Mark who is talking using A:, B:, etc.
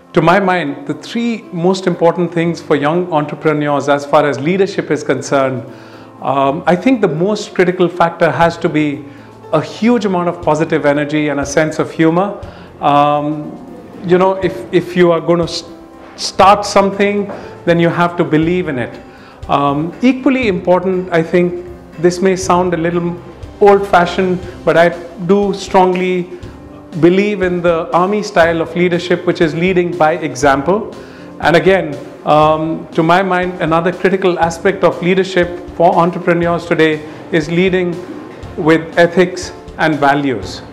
A: To my mind, the three most important things for young entrepreneurs as far as leadership is concerned, I think the most critical factor has to be a huge amount of positive energy and a sense of humor. If you are going to start something, then you have to believe in it. Equally important, I think this may sound a little old-fashioned, but I do strongly believe in the army style of leadership, which is leading by example. And again, to my mind, another critical aspect of leadership for entrepreneurs today is leading with ethics and values.